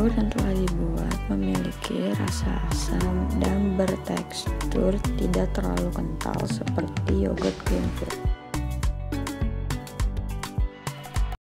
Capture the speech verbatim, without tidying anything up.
Yogurt yang telah dibuat memiliki rasa asam dan bertekstur tidak terlalu kental seperti yogurt green food.